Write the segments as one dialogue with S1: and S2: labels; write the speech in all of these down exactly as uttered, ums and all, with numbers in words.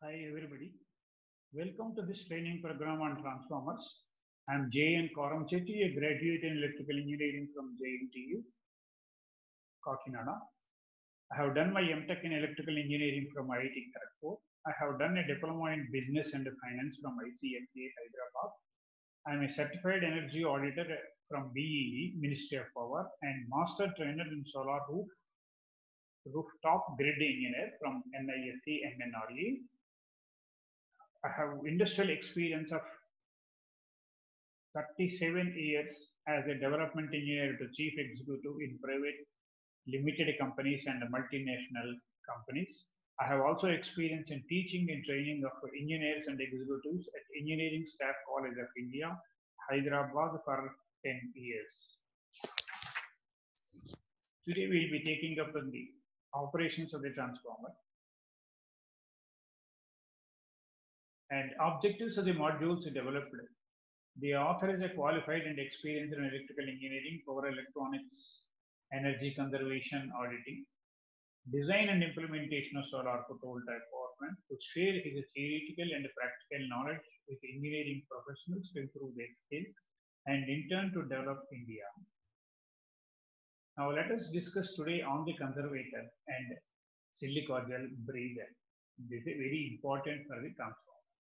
S1: Hi everybody. Welcome to this training program on transformers. I am J N Karamchetti, a graduate in electrical engineering from J N T U, Kakinada. I have done my M Tech in electrical engineering from I I T Kharagpur. I have done a diploma in business and finance from I C F A Hyderabad. I am a certified energy auditor from B E E, Ministry of Power, and master trainer in solar roof, rooftop grid engineer from N I S C and N R E. I have industrial experience of thirty-seven years as a development engineer to chief executive in private limited companies and multinational companies. I have also experience in teaching and training of engineers and executives at Engineering Staff College of India, Hyderabad for ten years. Today we will be taking up on the operations of the transformer and objectives of the modules developed. The author is a qualified and experienced in electrical engineering, power electronics, energy conservation auditing, design and implementation of solar photovoltaic power plant, to share his theoretical and practical knowledge with engineering professionals to improve their skills and in turn to develop India. Now let us discuss today on the conservator and silica gel breather. This is very important for the transformer.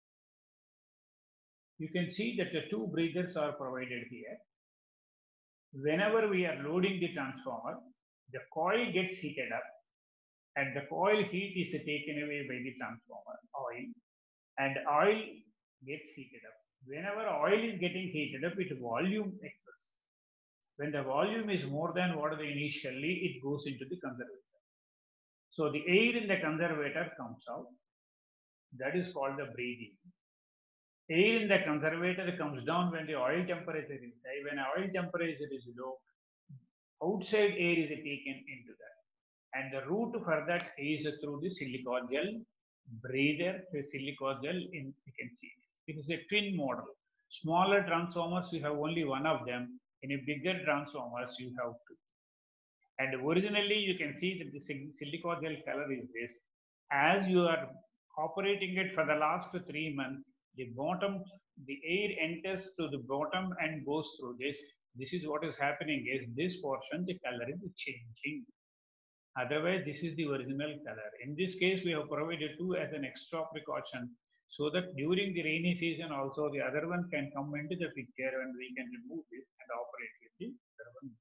S1: You can see that the two breathers are provided here. Whenever we are loading the transformer, the coil gets heated up and the coil heat is taken away by the transformer oil, and oil gets heated up. Whenever oil is getting heated up, it volume excess. When the volume is more than what the initially, it goes into the conservator. So the air in the conservator comes out. That is called the breathing. Air in the conservator comes down when the oil temperature is high. When oil temperature is low, outside air is taken into that. And the route for that is through the silica gel breather. The silica gel, in, you can see, it is a twin model. Smaller transformers, you have only one of them. In a bigger transformers, you have two. And originally, you can see that the silica gel color is this. As you are operating it for the last three months, the bottom, the air enters to the bottom and goes through this. This is what is happening is this portion, the color is changing. Otherwise, this is the original color. In this case, we have provided two as an extra precaution so that during the rainy season also the other one can come into the picture and we can remove this and operate with the other one.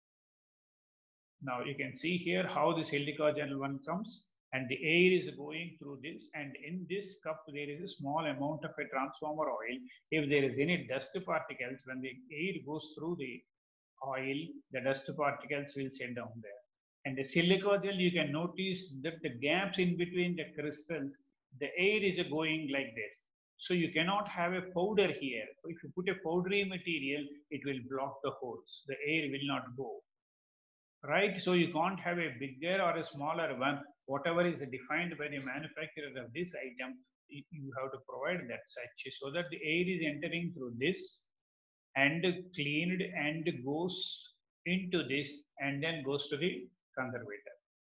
S1: Now you can see here how the silica gel one comes. And the air is going through this, and in this cup there is a small amount of a transformer oil. If there is any dust particles, when the air goes through the oil, the dust particles will sit down there. And the silica gel, you can notice that the gaps in between the crystals, the air is going like this. So you cannot have a powder here. If you put a powdery material, it will block the holes. The air will not go. Right? So you can't have a bigger or a smaller one. Whatever is defined by the manufacturer of this item, you have to provide that such so that the air is entering through this and cleaned and goes into this and then goes to the conservator.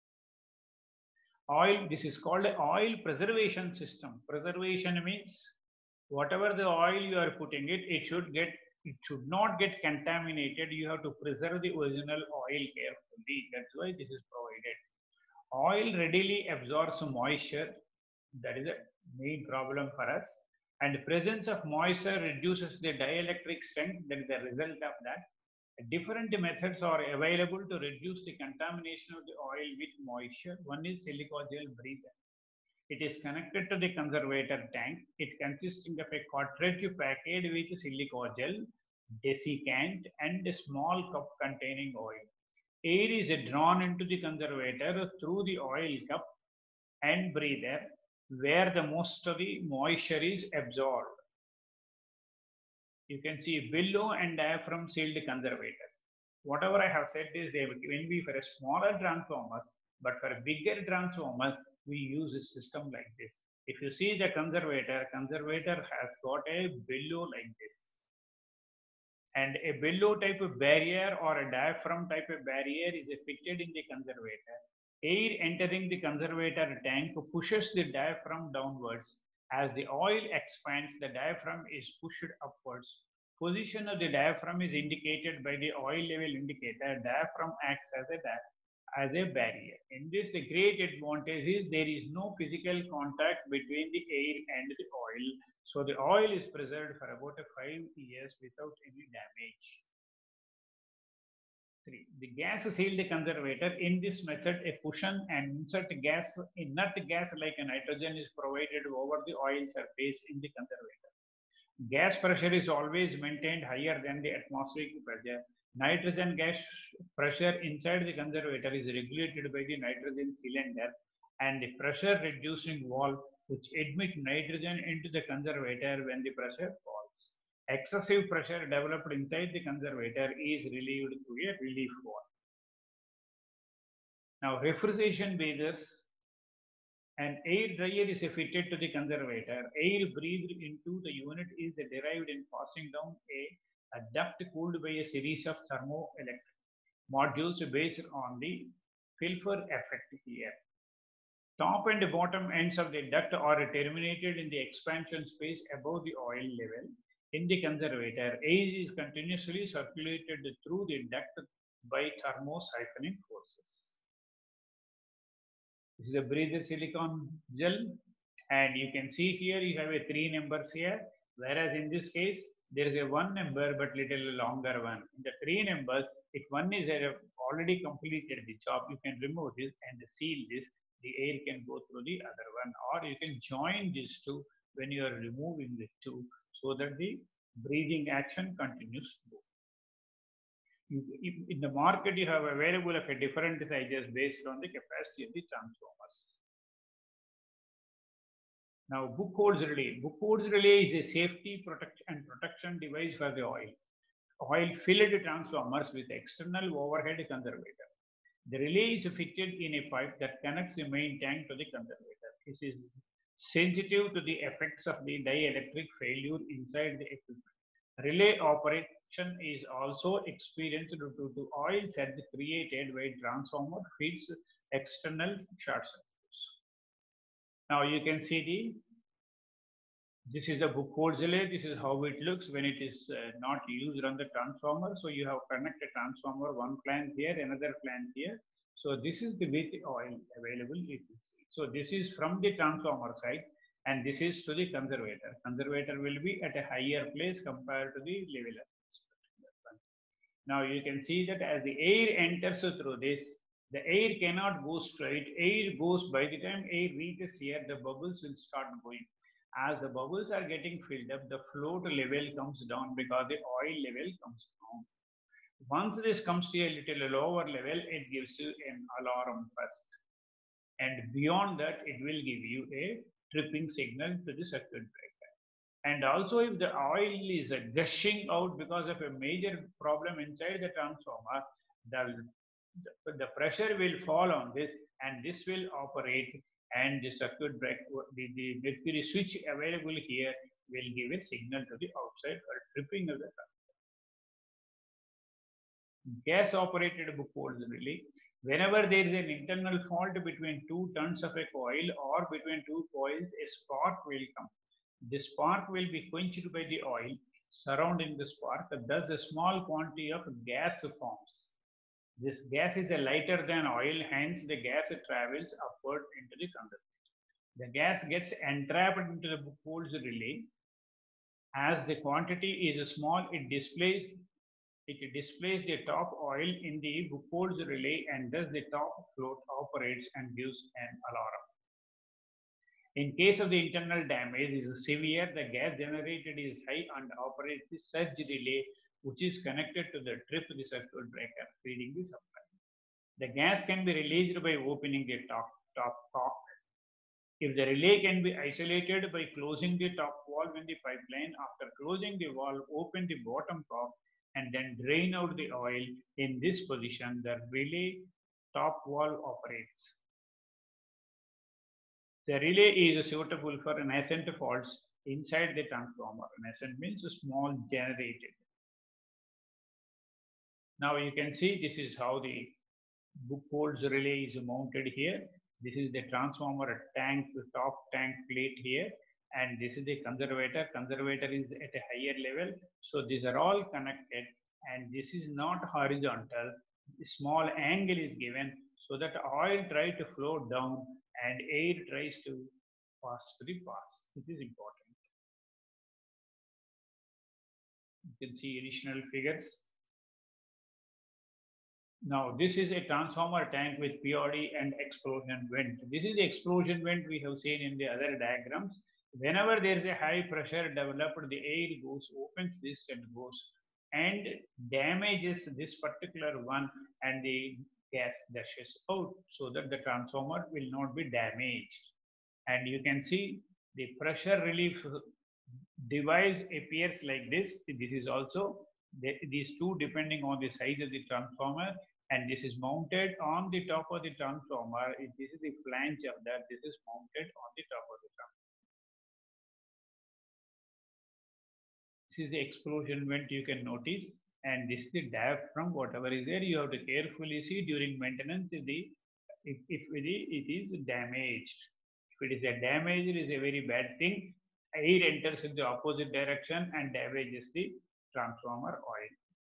S1: Oil, this is called an oil preservation system. Preservation means whatever the oil you are putting it, it should get It should not get contaminated. You have to preserve the original oil carefully. That's why this is provided. Oil readily absorbs moisture. That is a main problem for us. And the presence of moisture reduces the dielectric strength. That is the result of that. Different methods are available to reduce the contamination of the oil with moisture. One is silica gel breather. It is connected to the conservator tank. It consists of a cartridge packed with silica gel, desiccant, and a small cup containing oil. Air is drawn into the conservator through the oil cup and breather, where the most of the moisture is absorbed. You can see below and diaphragm sealed conservators. Whatever I have said is they will be for a smaller transformers, but for a bigger transformers, we use a system like this. If you see the conservator, conservator has got a bellow like this. And a bellow type of barrier or a diaphragm type of barrier is fitted in the conservator. Air entering the conservator tank pushes the diaphragm downwards. As the oil expands, the diaphragm is pushed upwards. Position of the diaphragm is indicated by the oil level indicator. Diaphragm acts as a, as a barrier. In this, the great advantage is there is no physical contact between the air and the oil. So the oil is preserved for about five years without any damage. Three, the gas sealed conservator. In this method, a cushion and insert gas, inert gas like a nitrogen is provided over the oil surface in the conservator. Gas pressure is always maintained higher than the atmospheric pressure. Nitrogen gas pressure inside the conservator is regulated by the nitrogen cylinder and the pressure reducing valve which admit nitrogen into the conservator when the pressure falls. Excessive pressure developed inside the conservator is relieved through a relief valve. Now, refrigeration breathers. An air dryer is fitted to the conservator. Air breathed into the unit is derived in passing down a, a duct cooled by a series of thermoelectric modules based on the Filfer effect here. Top and bottom ends of the duct are terminated in the expansion space above the oil level. In the conservator, air is continuously circulated through the duct by thermosiphoning forces. This is the breather silicon gel, and you can see here you have a three numbers here, whereas in this case there is a one number but little longer one. In the three numbers, if one is already completed the job, you can remove this and seal this. The air can go through the other one, or you can join these two when you are removing the two, so that the breathing action continues to go. You, in the market, you have available of a different sizes based on the capacity of the transformers. Now, Buchholz relay. Buchholz relay is a safety protect and protection device for the oil. Oil filled transformers with external overhead conservator. The relay is fitted in a pipe that connects the main tank to the conservator. This is sensitive to the effects of the dielectric failure inside the equipment. Relay operation is also experienced due to oil surge created by transformer feeds external short circuits. Now you can see the, this is the Buchholz relay. This is how it looks when it is uh, not used on the transformer. So you have connected transformer, one flange here, another flange here. So this is the with oil available. So this is from the transformer side, and this is to the conservator. Conservator will be at a higher place compared to the leveler. Now you can see that as the air enters through this, the air cannot go straight. Air goes, by the time air reaches here, the bubbles will start going. As the bubbles are getting filled up, the float level comes down because the oil level comes down. Once this comes to a little lower level, it gives you an alarm first. And beyond that, it will give you a tripping signal to the circuit breaker. And also, if the oil is gushing out because of a major problem inside the transformer, the, the, the pressure will fall on this, and this will operate, and the circuit breaker, the, the mercury switch available here will give a signal to the outside for tripping of the transformer. Gas operated Buchholz relay. Whenever there is an internal fault between two turns of a coil or between two coils, a spark will come. The spark will be quenched by the oil surrounding the spark. Thus, a small quantity of gas forms. This gas is a lighter than oil, hence the gas travels upward into the condenser. The gas gets entrapped into the Buchholz relay. As the quantity is small, it displays it displays the top oil in the Buchholz relay, and thus the top float operates and gives an alarm. In case of the internal damage is severe, the gas generated is high and operates the surge relay, which is connected to the trip the circuit breaker feeding the supply. The gas can be released by opening the top, top cock. If the relay can be isolated by closing the top valve in the pipeline, after closing the valve, open the bottom cock and then drain out the oil. In this position, the relay top valve operates. The relay is suitable for nascent faults inside the transformer. Nascent means small generated. Now you can see this is how the Buchholz relay is mounted here. This is the transformer tank, top tank plate here, and this is the conservator. Conservator is at a higher level, so these are all connected, and this is not horizontal. A small angle is given so that oil try to flow down and air tries to pass to the pass. This is important. You can see additional figures. Now, this is a transformer tank with P O D and explosion vent. This is the explosion vent we have seen in the other diagrams. Whenever there is a high pressure developed, the air goes, opens this and goes and damages this particular one, and the gas dashes out so that the transformer will not be damaged. And you can see the pressure relief device appears like this. This is also the, these two depending on the size of the transformer, and this is mounted on the top of the transformer. This is the flange of that. This is mounted on the top of the transformer. This is the explosion vent you can notice, and this is the diaphragm. Whatever is there, you have to carefully see during maintenance if the if, if it is damaged. If it is a damage, it is a very bad thing. Air enters in the opposite direction and damages the transformer oil.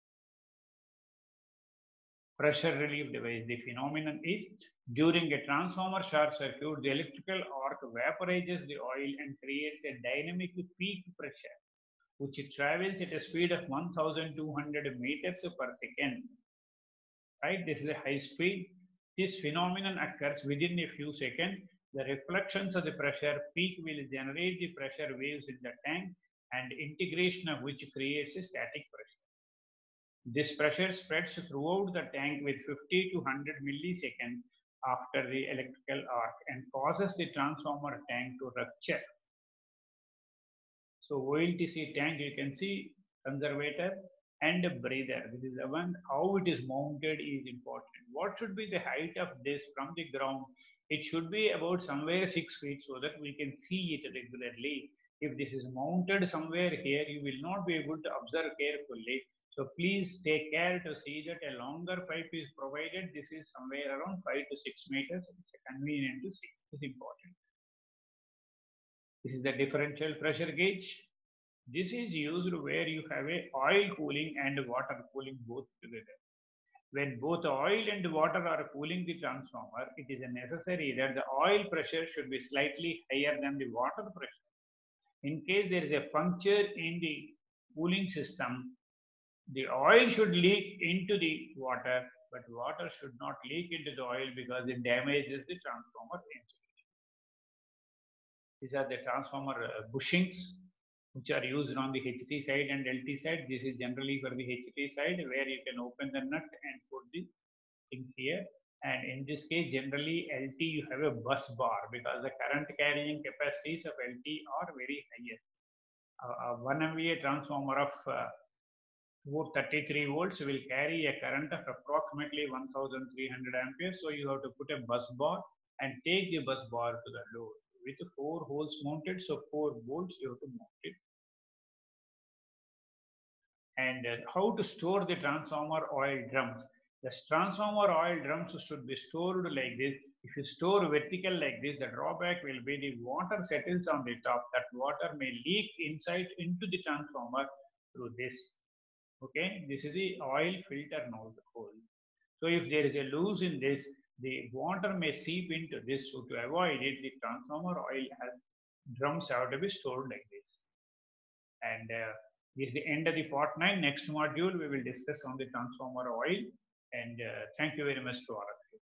S1: Pressure relief device. The phenomenon is during a transformer short circuit, the electrical arc vaporizes the oil and creates a dynamic peak pressure, which travels at a speed of one thousand two hundred meters per second. Right? This is a high speed. This phenomenon occurs within a few seconds. The reflections of the pressure peak will generate the pressure waves in the tank, and integration of which creates a static pressure. This pressure spreads throughout the tank with fifty to one hundred milliseconds after the electrical arc and causes the transformer tank to rupture. So O L T C tank, you can see conservator and a breather. This is the one. How it is mounted is important. What should be the height of this from the ground? It should be about somewhere six feet so that we can see it regularly. If this is mounted somewhere here, you will not be able to observe carefully. So please take care to see that a longer pipe is provided. This is somewhere around five to six meters. It's convenient to see. It's important. This is the differential pressure gauge. This is used where you have a oil cooling and water cooling both together. When both oil and water are cooling the transformer, it is necessary that the oil pressure should be slightly higher than the water pressure. In case there is a puncture in the cooling system, the oil should leak into the water, but water should not leak into the oil because it damages the transformer insulation. These are the transformer uh, bushings, which are used on the H T side and L T side. This is generally for the H T side, where you can open the nut and put the thing here. And in this case, generally L T you have a bus bar because the current carrying capacities of L T are very high. Uh, a one M V A transformer of uh, four thirty-three volts will carry a current of approximately one thousand three hundred amperes. So you have to put a bus bar and take the bus bar to the load with four holes mounted. So four bolts you have to mount it. And uh, how to store the transformer oil drums. The transformer oil drums should be stored like this. If you store vertical like this, the drawback will be the water settles on the top. That water may leak inside into the transformer through this. Okay, this is the oil filter hole. So if there is a loose in this, the water may seep into this. So to avoid it, the transformer oil has, drums have to be stored like this. And uh, this is the end of the part nine. Next module, we will discuss on the transformer oil. And uh, thank you very much to all of you.